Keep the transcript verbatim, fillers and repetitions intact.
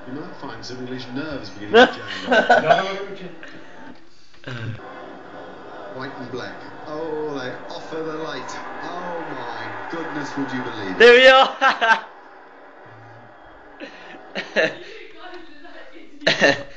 You might find some English nerves beginning to jam. White and black. Oh, they offer the light. Oh my goodness, would you believe it? There we are.